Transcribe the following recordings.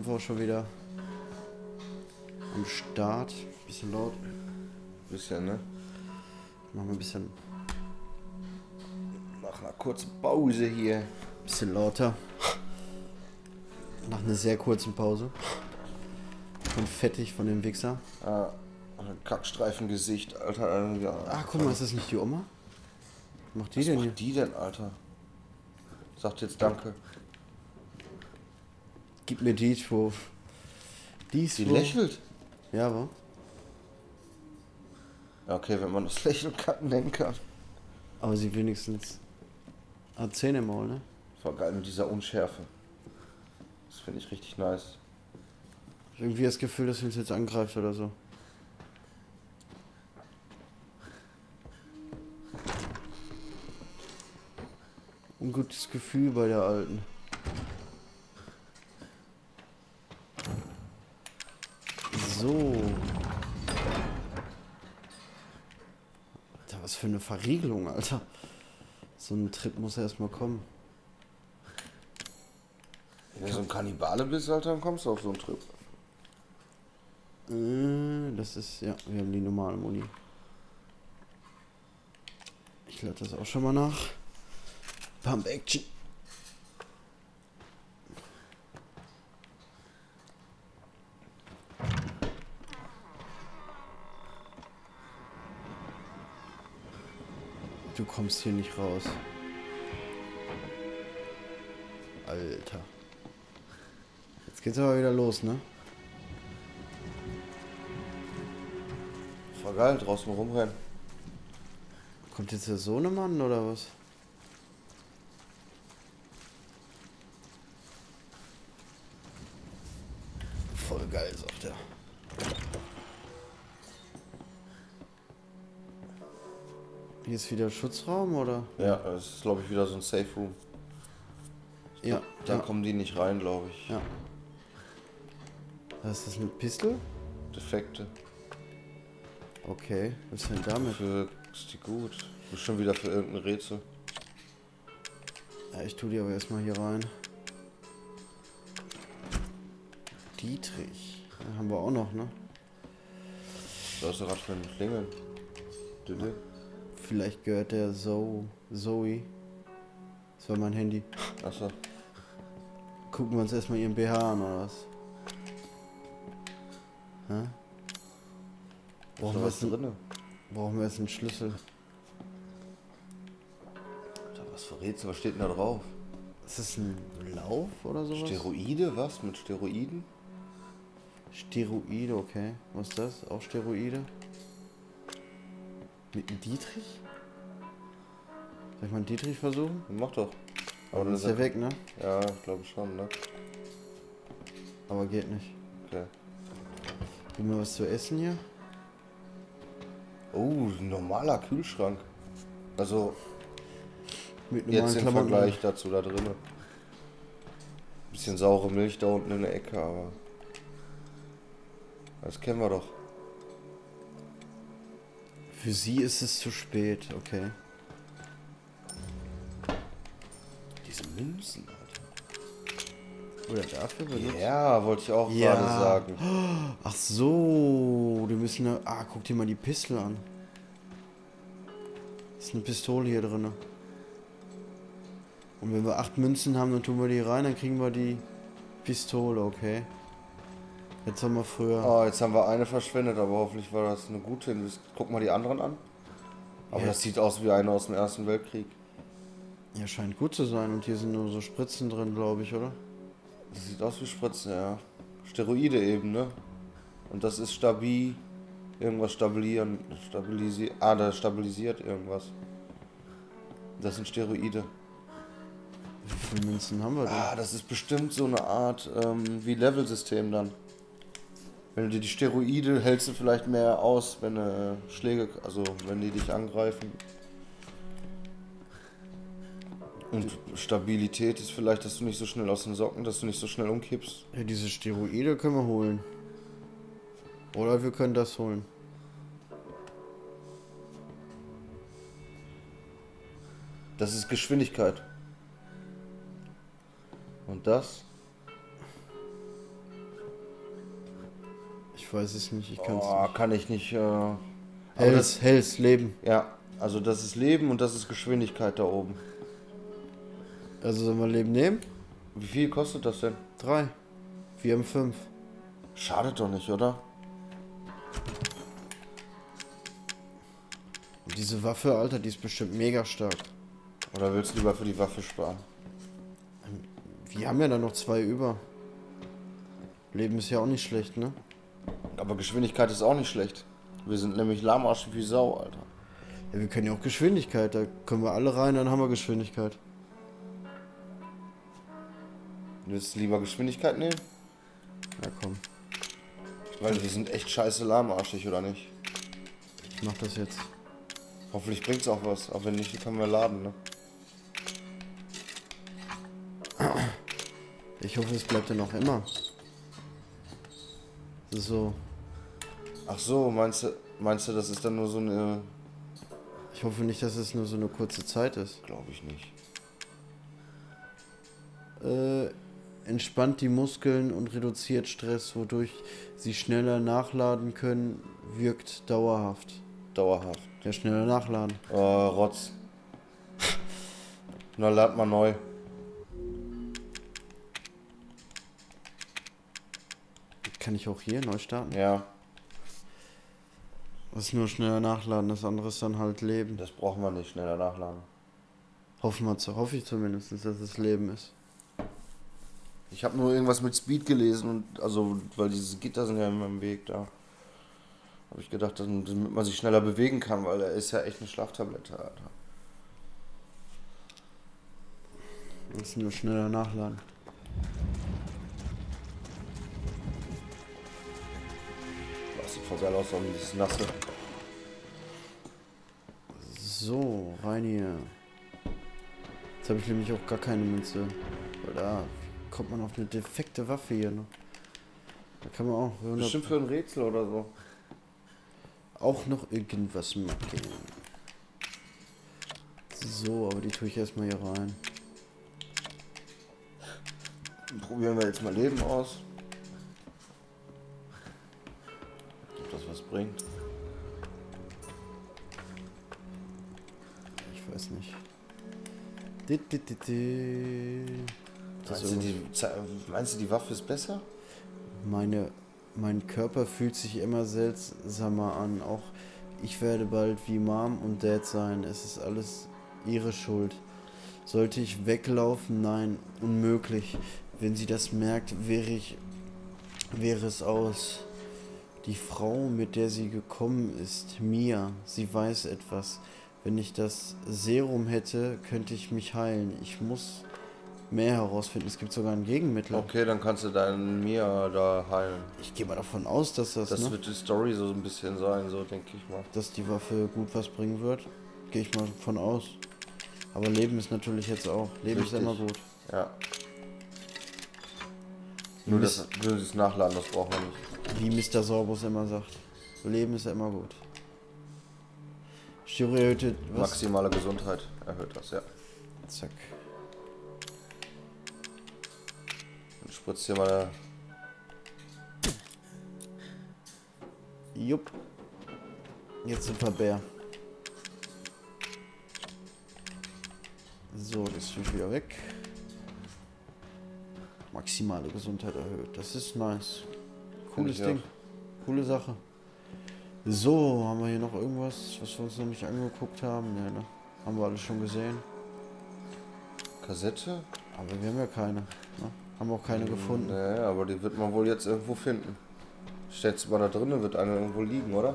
sind wir auch schon wieder am Start. Bisschen laut. Bisschen, ne? Machen wir ein bisschen Nach einer kurzen Pause hier. lauter. Nach einer sehr kurzen Pause. Und fettig von dem Wichser. Ah, ein Kackstreifengesicht, Alter. Ja, Ach, guck mal, ist das nicht die Oma? Was macht die was denn macht hier? die denn, Alter? Sagt jetzt Danke. Gib mir die, wo. Die ist Die wo. lächelt. Ja, wa? Ja, okay, wenn man das Lächeln nennen kann. Aber sie wenigstens hat Zähne im Maul, ne? Das war geil mit dieser Unschärfe. Das finde ich richtig nice. Irgendwie das Gefühl, dass sie uns jetzt angreift oder so. Ein gutes Gefühl bei der Alten. So. Alter, was für eine Verriegelung, Alter. So ein Trip muss erstmal kommen. Wenn du so ein Kannibale bist, Alter, dann kommst du auf so einen Trip. Das ist, ja, wir haben die normale Muni. Ich lade das auch schon mal nach. Pump Action. Du kommst hier nicht raus. Alter. Jetzt geht's aber wieder los, ne? War geil, draußen rumrennen. Kommt jetzt der Sohnemann oder was? Voll geil, sagt er. Hier ist wieder Schutzraum, oder? Ja, das ist, glaube ich, wieder so ein Safe Room. Ja. Da ja. kommen die nicht rein, glaube ich. Ja. Was ist das, eine Pistole? Defekte. Okay, was ist denn damit? Für ist die gut. Bestimmt wieder für irgendein Rätsel. Ja, ich tue die aber erstmal hier rein. Dietrich. Den haben wir auch noch, ne? Da ist gerade für ein Klingeln. Dede. Vielleicht gehört der Zoe. Das war mein Handy. Achso. Gucken wir uns erstmal ihren BH an, oder was? Hä? Ist da was drin? Brauchen wir jetzt einen Schlüssel? Was für Rätsel? Was steht denn da drauf? Ist das ein Lauf oder sowas? Steroide? Was? Mit Steroiden? Steroide, okay. Was ist das? Auch Steroide? Mit einem Dietrich? Soll ich mal einen Dietrich versuchen? Mach doch. Aber dann ist der weg, ne? Ja, ich glaube schon, ne? Aber geht nicht. Okay. Gib mir was zu essen hier. Oh, ein normaler Kühlschrank. Also, Mit jetzt im Klamotten. Vergleich dazu da drinnen. Bisschen saure Milch da unten in der Ecke, aber das kennen wir doch. Für sie ist es zu spät, okay. Diese Münzen, Alter. Oder dafür benutzt? Ja, wollte ich auch Ja. gerade sagen. Ach so, die müssen da. Ah, guck dir mal die Pistole an. Ist eine Pistole hier drin. Und wenn wir 8 Münzen haben, dann tun wir die rein, dann kriegen wir die Pistole, okay. Jetzt haben wir früher. Oh, jetzt haben wir eine verschwendet, aber hoffentlich war das eine gute. Guck mal die anderen an. Aber Ja. das sieht aus wie eine aus dem Ersten Weltkrieg. Ja, scheint gut zu sein. Und hier sind nur so Spritzen drin, glaube ich, oder? Das sieht aus wie Spritzen, ja. Steroide eben, ne? Und das ist stabil. Irgendwas stabilieren. Stabilisiert. Ah, das stabilisiert irgendwas. Das sind Steroide. Wie viele Münzen haben wir denn? Ah, das ist bestimmt so eine Art wie Level-System dann. Wenn du dir die Steroide hältst du vielleicht mehr aus, wenn Schläge, also wenn die dich angreifen. Und Stabilität ist vielleicht, dass du nicht so schnell aus den Socken, dass du nicht so schnell umkippst. Ja, diese Steroide können wir holen. Oder wir können das holen. Das ist Geschwindigkeit. Und das? Ich weiß es nicht, ich kann es Oh, nicht. kann ich nicht. Hells, Leben. Ja, also das ist Leben und das ist Geschwindigkeit da oben. Also sollen wir Leben nehmen? Wie viel kostet das denn? 3. Wir haben 5. Schadet doch nicht, oder? Und diese Waffe, Alter, die ist bestimmt mega stark. Oder willst du lieber für die Waffe sparen? Wir haben ja dann noch 2 über. Leben ist ja auch nicht schlecht, ne? Aber Geschwindigkeit ist auch nicht schlecht. Wir sind nämlich lahmarschig wie Sau, Alter. Ja, wir können ja auch Geschwindigkeit. Da können wir alle rein, dann haben wir Geschwindigkeit. Willst du lieber Geschwindigkeit nehmen? Ja, komm. Weil wir sind echt scheiße lahmarschig, oder nicht? Ich mach das jetzt. Hoffentlich bringt's auch was. Aber wenn nicht, können wir laden, ne? Ich hoffe, es bleibt ja noch immer. So. Ach so, meinst du, das ist dann nur so eine... Ich hoffe nicht, dass es nur so eine kurze Zeit ist. Glaube ich nicht. Entspannt die Muskeln und reduziert Stress, wodurch sie schneller nachladen können, wirkt dauerhaft. Dauerhaft. Ja, schneller nachladen. Rotz. Na, lad mal neu. Kann ich auch hier neu starten? Ja, Das ist nur schneller nachladen, das andere ist dann halt Leben. das brauchen wir nicht schneller nachladen. Hoffe ich zumindest, dass es Leben ist. Ich habe nur irgendwas mit Speed gelesen und also, weil diese Gitter sind ja immer im Weg da. Habe ich gedacht, damit man sich schneller bewegen kann, weil er ist ja echt eine Schlaftablette, Alter. Das ist nur schneller nachladen. Das sieht voll geil aus, so dieses Nasse. So, rein hier. Jetzt habe ich nämlich auch gar keine Münze. Weil da kommt man auf eine defekte Waffe hier noch. Da kann man auch Bestimmt für ein Rätsel oder so. auch noch irgendwas machen. So, aber die tue ich erstmal hier rein. Probieren wir jetzt mal Leben aus. Ob das was bringt. Ich weiß nicht. Das Meinst du, die Waffe ist besser? Mein Körper fühlt sich immer seltsamer an. Auch ich werde bald wie Mom und Dad sein. Es ist alles ihre Schuld. Sollte ich weglaufen? Nein, unmöglich. Wenn sie das merkt, wäre es aus. Die Frau, mit der sie gekommen ist, Mia, sie weiß etwas. Wenn ich das Serum hätte, könnte ich mich heilen. Ich muss mehr herausfinden. Es gibt sogar ein Gegenmittel. Okay, dann kannst du deinen Mia da heilen. Ich gehe mal davon aus, dass das Wird die Story so ein bisschen sein, so denke ich mal. dass die Waffe gut was bringen wird. Gehe ich mal von aus. Aber Leben ist natürlich jetzt auch. Leben Richtig. ist immer gut. Ja. Nur das Nachladen, das brauchen wir nicht. Wie Mr. Sorbus immer sagt. Leben ist immer gut. Steroide, was? Maximale Gesundheit erhöht das, ja. Zack. Dann spritzt hier mal Jupp. Jetzt sind wir Bär. So, das ist wieder weg. Maximale Gesundheit erhöht. Das ist nice. Cooles Finde ich Ding. Coole Sache. So, haben wir hier noch irgendwas, was wir uns noch nicht angeguckt haben? Ne, ne? Haben wir alles schon gesehen. Kassette? Aber wir haben ja keine. Ne? Haben auch keine gefunden. Nee, aber die wird man wohl jetzt irgendwo finden. Stellst du mal da drinnen, wird eine irgendwo liegen, oder?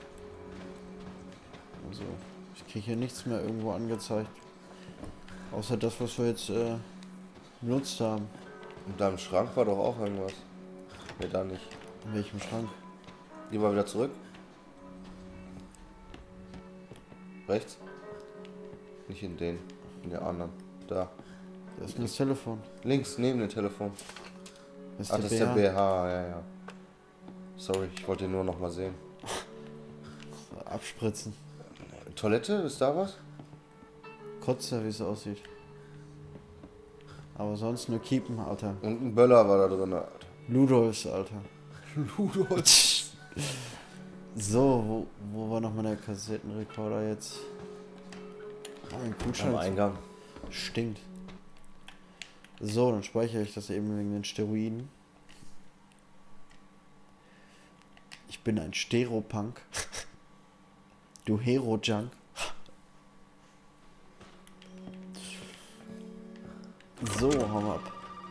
Also, ich kriege hier nichts mehr irgendwo angezeigt. Außer das, was wir jetzt benutzt haben. In deinem Schrank war doch auch irgendwas. Nee, da nicht. In welchem Schrank? Geh mal wieder zurück. Rechts? Nicht in den, in der anderen. Da. Da ist nur das Telefon. Links, neben dem Telefon. Das ist Ah, der das ist der BH. BH, ja. Sorry, ich wollte ihn nur noch mal sehen. Abspritzen. Toilette, ist da was? Kotze, wie es aussieht. Aber sonst nur keepen, Alter. Und ein Böller war da drin, Alter. Ludolfs, Alter. Ludolf. So, wo war nochmal der Kassettenrekorder jetzt? Ah, ein Am Kühlschrank Eingang. stinkt. So, dann speichere ich das eben wegen den Steroiden. Ich bin ein Steropunk. Du Hero-Junk. So, hau ab.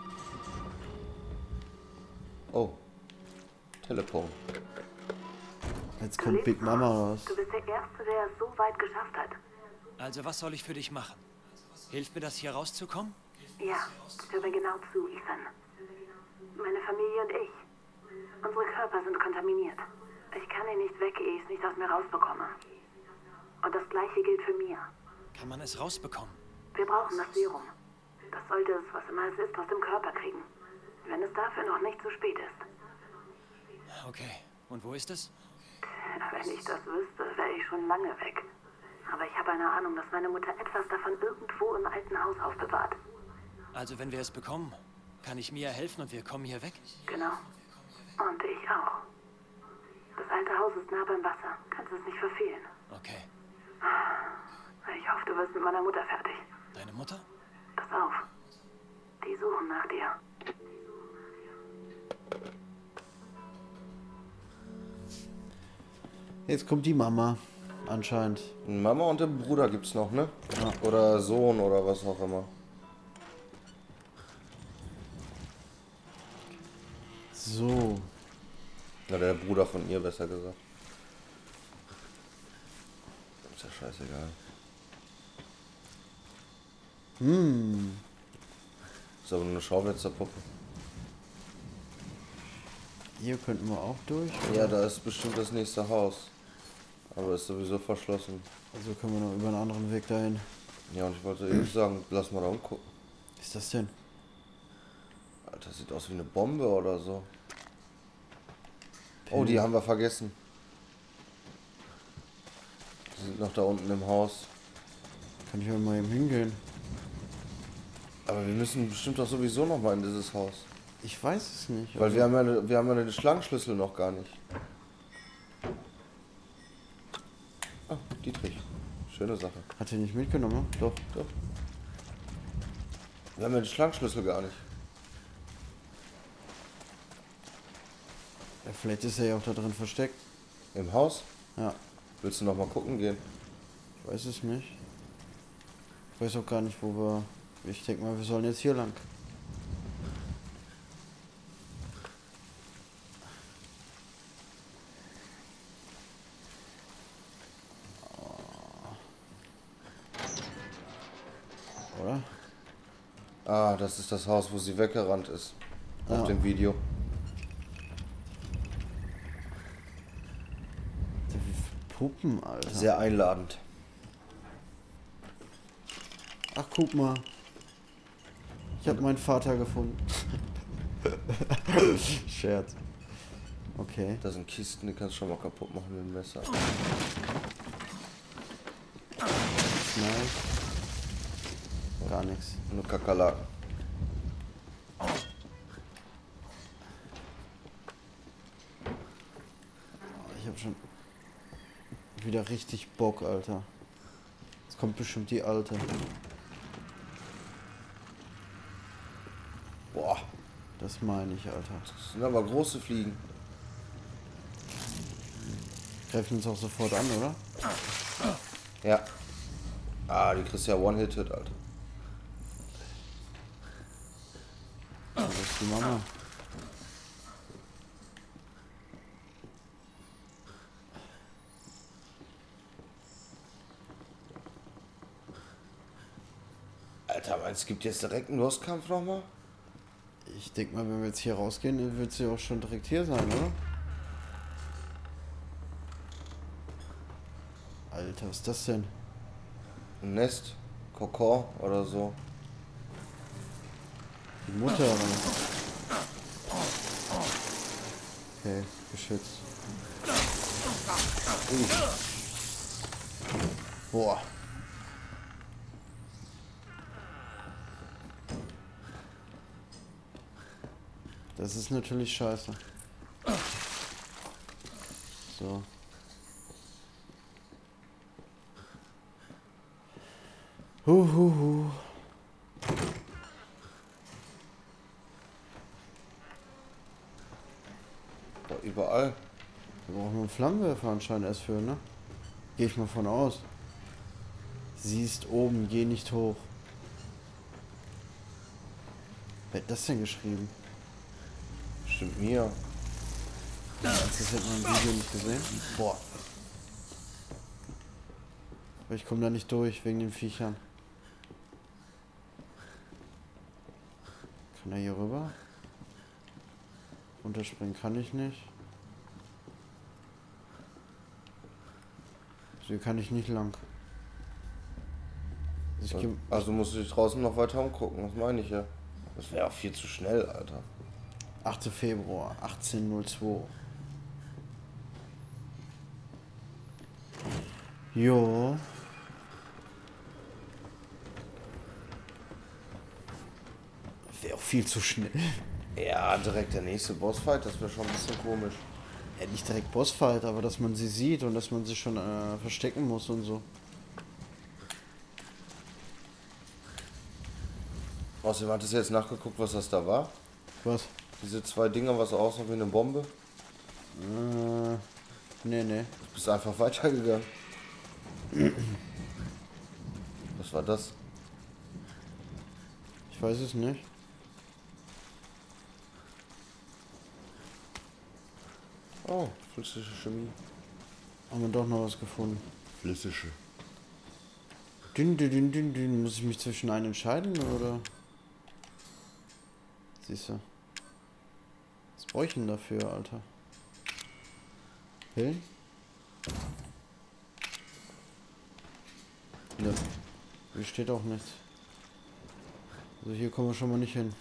Oh. Telefon. Jetzt kommt Big Mama raus. Du bist der Erste, der es so weit geschafft hat. Also was soll ich für dich machen? Hilft mir das hier rauszukommen? Ja, hör mir genau zu, Ethan. Meine Familie und ich. Unsere Körper sind kontaminiert. Ich kann ihn nicht weg, ehe ich es nicht aus mir rausbekomme. Und das Gleiche gilt für mir. Kann man es rausbekommen? Wir brauchen das Serum. Das sollte es, was immer es ist, aus dem Körper kriegen. Wenn es dafür noch nicht zu spät ist. Okay. Und wo ist es? Wenn ich das wüsste, wäre ich schon lange weg. Aber ich habe eine Ahnung, dass meine Mutter etwas davon irgendwo im alten Haus aufbewahrt. Also wenn wir es bekommen, kann ich Mia helfen und wir kommen hier weg? Genau. Und ich auch. Das alte Haus ist nah beim Wasser. Kannst es nicht verfehlen. Okay. Ich hoffe, du wirst mit meiner Mutter fertig. Deine Mutter? Pass auf. Die suchen nach dir. Jetzt kommt die Mama. Anscheinend. Mama und den Bruder gibt's noch, ne? Ja. Oder Sohn oder was auch immer. So. Ja, der Bruder von ihr, besser gesagt. Ist ja scheißegal. Ist aber nur eine Schaufensterpuppe. Hier könnten wir auch durch. Ja, da ist bestimmt das nächste Haus. Aber ist sowieso verschlossen. Also können wir noch über einen anderen Weg dahin. Ja, und ich wollte eben sagen, lass mal da umgucken. Was ist das denn? Alter, das sieht aus wie eine Bombe oder so. Oh, die haben wir vergessen. Die sind noch da unten im Haus. Kann ich ja mal eben hingehen. Aber wir müssen bestimmt doch sowieso noch mal in dieses Haus. Ich weiß es nicht. Weil wir haben ja den Schlangenschlüssel noch gar nicht. Ah, Dietrich. Schöne Sache. Hat er nicht mitgenommen? Doch. Doch. Wir haben ja den Schlangenschlüssel gar nicht. Ja, vielleicht ist er ja auch da drin versteckt. Im Haus? Ja, Willst du noch mal gucken gehen? ich weiß es nicht. Ich weiß auch gar nicht, wo wir... Ich denke mal, wir sollen jetzt hier lang. Oder? Ah, das ist das Haus, wo sie weggerannt ist. Auf Ja. dem Video. Wie viele Puppen, Alter. Sehr einladend. Ach, guck mal. Ich habe meinen Vater gefunden. Scherz. Okay. Da sind Kisten, die kannst du schon mal kaputt machen mit dem Messer. Nice. Gar nichts. Nur Kakerlaken. Ich habe schon wieder richtig Bock, Alter. Jetzt kommt bestimmt die Alte. Boah, Das meine ich, Alter. das sind aber große Fliegen. Greifen uns auch sofort an, oder? Ja. Ah, die kriegst ja One-Hit-Hit, Alter. Das ist die Mama. Alter, meinst du, es gibt jetzt direkt einen Lostkampf nochmal? Ich denke mal, wenn wir jetzt hier rausgehen, wird sie auch schon direkt hier sein, oder? Alter, was ist das denn? Ein Nest? Kokon oder so? Die Mutter, oder? Okay, geschützt. Boah. Das ist natürlich scheiße. So. Huhuhu. Boah, überall. Wir brauchen einen Flammenwerfer anscheinend erst für, ne? Gehe ich mal von aus. Sie ist oben, geh nicht hoch. Wer hat das denn geschrieben? Stimmt mir. Das hätte man im Video nicht gesehen. Boah. Aber ich komme da nicht durch, wegen den Viechern. Kann er hier rüber? Runterspringen kann ich nicht. So, hier kann ich nicht lang. Also ich geh, Also musst du dich draußen noch weiter umgucken, das meine ich ja. Das wäre auch viel zu schnell, Alter. 8. Februar, 18:02. Jo. Wäre auch viel zu schnell. Ja, direkt der nächste Bossfight, das wäre schon ein bisschen komisch. Ja, nicht direkt Bossfight, aber dass man sie sieht und dass man sie schon verstecken muss und so. Außerdem hattest du jetzt nachgeguckt, was das da war? Was? Diese zwei Dinger, was aussah wie eine Bombe? Nee. Du bist einfach weitergegangen. Was war das? Ich weiß es nicht. Oh, flüssige Chemie. Haben wir doch noch was gefunden. Flüssige. Dünn. Muss ich mich zwischen einen entscheiden, oder? Siehst du. Was brauche ich denn dafür, Alter? Pillen? Ne. Hier steht auch nichts. Also hier kommen wir schon mal nicht hin.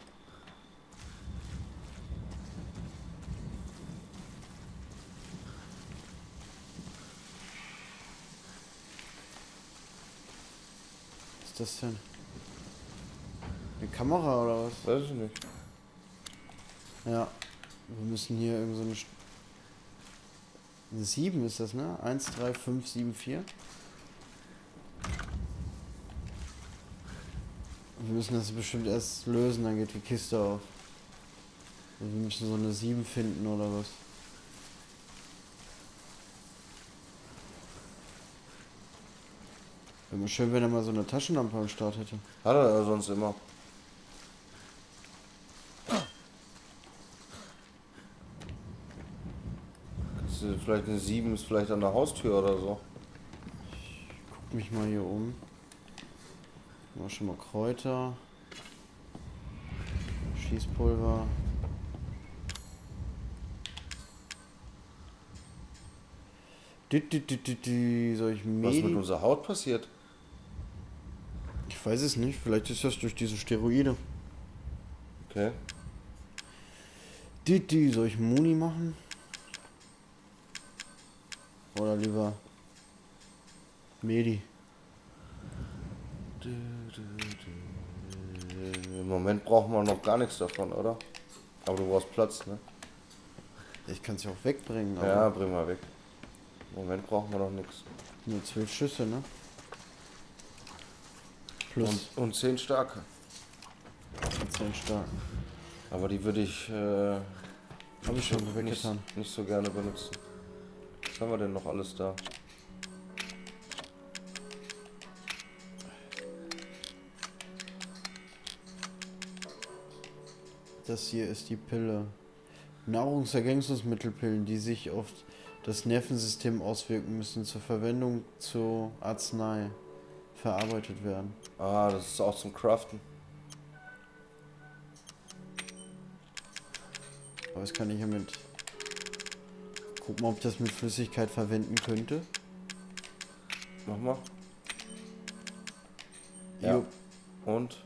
Was ist das denn? Eine Kamera oder was? Weiß ich nicht. Ja. Wir müssen hier irgend so eine 7 ist das, ne? 1, 3, 5, 7, 4. Wir müssen das bestimmt erst lösen, dann geht die Kiste auf. Also wir müssen so eine 7 finden oder was. Wäre mal schön, wenn er mal so eine Taschenlampe am Start hätte. Hat er ja sonst immer. Vielleicht eine 7 ist vielleicht an der Haustür oder so. Guck mich mal hier um. Mal schon mal Kräuter. Schießpulver. Soll ich Was mit Medi? unserer Haut passiert? Ich weiß es nicht. Vielleicht ist das durch diese Steroide. Okay. Soll ich Muni machen? Oder lieber Medi? Im Moment brauchen wir noch gar nichts davon, oder? Aber du brauchst Platz, ne? Ich kann es ja auch wegbringen, aber Ja, bring mal weg. Im Moment brauchen wir noch nichts. nur 12 Schüsse, ne? Plus Und 10 starke. 10 starken. Aber die würde ich Habe ich schon weggetan. nicht so gerne benutzen. Was haben wir denn noch alles da? Das hier ist die Pille. Nahrungsergänzungsmittelpillen, die sich auf das Nervensystem auswirken müssen, zur Verwendung zu Arznei verarbeitet werden. Ah, das ist auch zum Craften. Aber das kann ich ja mit... Guck mal, ob ich das mit Flüssigkeit verwenden könnte. Mach mal. Ja. Jo. Und?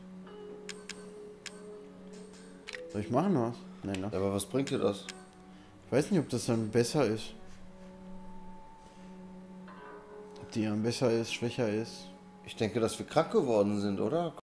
Soll ich machen was? Nein, ne? Ja, aber was bringt dir das? Ich weiß nicht, ob das dann besser ist. Ob die dann besser ist, schwächer ist. Ich denke, dass wir krank geworden sind, oder?